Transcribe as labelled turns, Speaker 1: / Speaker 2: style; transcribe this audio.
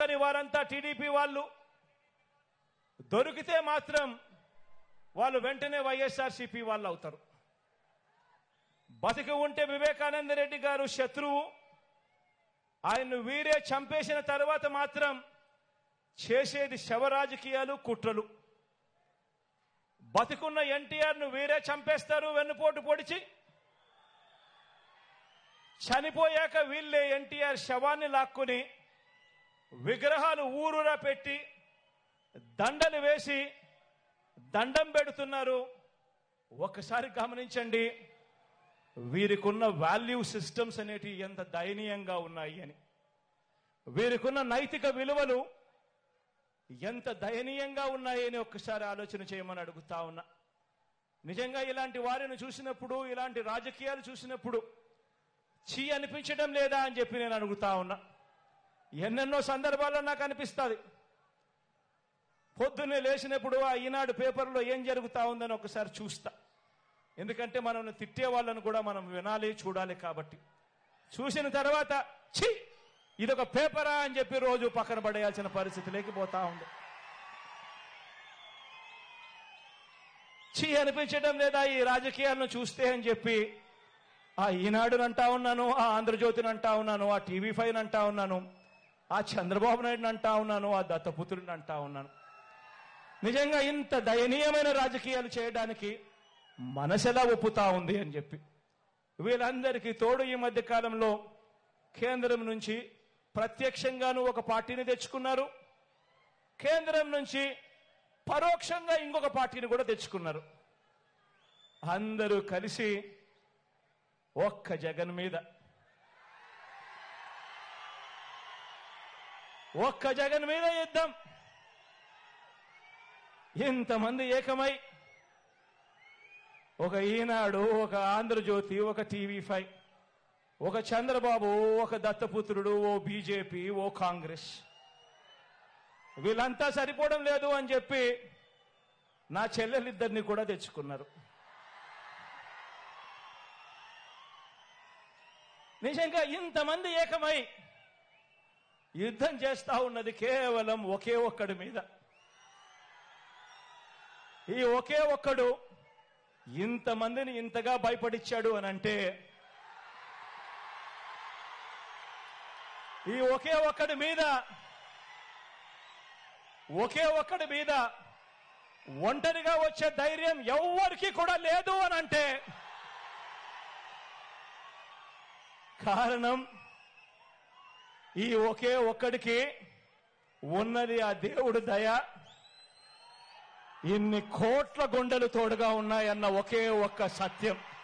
Speaker 1: దొరకని వారంతా టీడీపీ వాళ్ళు, దొరికితే మాత్రం వాళ్ళు వెంటనే వైఎస్ఆర్సీపీ వాళ్ళు అవుతారు. బతికి ఉంటే వివేకానంద రెడ్డి గారు శత్రువు, ఆయన్ను వీరే చంపేసిన తర్వాత మాత్రం చేసేది శవ రాజకీయాలు, కుట్రలు. బతికున్న ఎన్టీఆర్ను వీరే చంపేస్తారు వెన్నుపోటు పొడిచి, చనిపోయాక వీళ్ళే ఎన్టీఆర్ శవాన్ని లాక్కుని విగ్రహాలు ఊరూరా పెట్టి దండలు వేసి దండం పెడుతున్నారు. ఒక్కసారి గమనించండి వీరికున్న వాల్యూ సిస్టమ్స్ అనేటివి ఎంత దయనీయంగా ఉన్నాయి అని, వీరికున్న నైతిక విలువలు ఎంత దయనీయంగా ఉన్నాయని ఒక్కసారి ఆలోచన చేయమని అడుగుతా ఉన్నా. నిజంగా ఇలాంటి వారిని చూసినప్పుడు, ఇలాంటి రాజకీయాలు చూసినప్పుడు చీ అనిపించడం లేదా అని చెప్పి నేను అడుగుతా ఉన్నా. ఎన్నెన్నో సందర్భాల్లో నాకు అనిపిస్తుంది. పొద్దున్నే లేచినప్పుడు ఆ ఈనాడు పేపర్లో ఏం జరుగుతా ఉందని ఒకసారి చూస్తా. ఎందుకంటే మనం తిట్టే వాళ్ళను కూడా మనం వినాలి, చూడాలి. కాబట్టి చూసిన తర్వాత ఛీ ఇదొక పేపరా అని చెప్పి రోజు పక్కన పడేయాల్సిన పరిస్థితి లేకపోతా ఉంది. ఛీ అనిపించడం లేదా ఈ రాజకీయాలను చూస్తే అని చెప్పి ఆ ఈనాడుని అంటా ఉన్నాను, ఆ ఆంధ్రజ్యోతిని అంటా ఉన్నాను, ఆ టీవీ5 అంటా ఉన్నాను, ఆ చంద్రబాబు నాయుడుని అంటా ఉన్నాను, ఆ దత్తపుత్రుడిని అంటా ఉన్నాను. నిజంగా ఇంత దయనీయమైన రాజకీయాలు చేయడానికి మనసెలా ఒప్పుతా ఉంది అని చెప్పి. వీళ్ళందరికీ తోడు ఈ మధ్య కాలంలో కేంద్రం నుంచి ప్రత్యక్షంగాను ఒక పార్టీని తెచ్చుకున్నారు, కేంద్రం నుంచి పరోక్షంగా ఇంకొక పార్టీని కూడా తెచ్చుకున్నారు. అందరూ కలిసి ఒక్క జగన్ మీద, ఒక్క జగన్ మీద యుద్ధం. ఇంతమంది ఏకమై ఒక ఈనాడు, ఒక ఆంధ్రజ్యోతి, ఒక టీవీ5, ఒక చంద్రబాబు, ఒక దత్తపుత్రుడు, ఓ బీజేపీ, ఓ కాంగ్రెస్, వీళ్ళంతా సరిపోవడం లేదు అని చెప్పి నా చెల్లెలిద్దరిని కూడా తెచ్చుకున్నారు. నిజంగా ఇంతమంది ఏకమై యుద్ధం చేస్తా ఉన్నది కేవలం ఒకే ఒక్కడి మీద. ఈ ఒకే ఒక్కడు ఇంతమందిని ఇంతగా భయపడిచ్చాడు అని అంటే, ఈ ఒకే ఒక్కడి మీద ఒంటరిగా వచ్చే ధైర్యం ఎవ్వరికీ కూడా లేదు అని అంటే కారణం ఈ ఒకే ఒక్కడికి ఉన్నది ఆ దేవుడు దయ. ఇన్ని కోట్ల గుండెలు తోడుగా ఉన్నాయన్న ఒకే ఒక్క సత్యం.